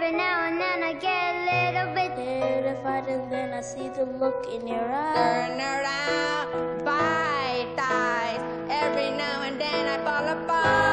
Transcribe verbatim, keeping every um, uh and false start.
Every now and then I get a little bit terrified, and then I see the look in your eyes. Turn around, bite eyes. Every now and then I fall apart.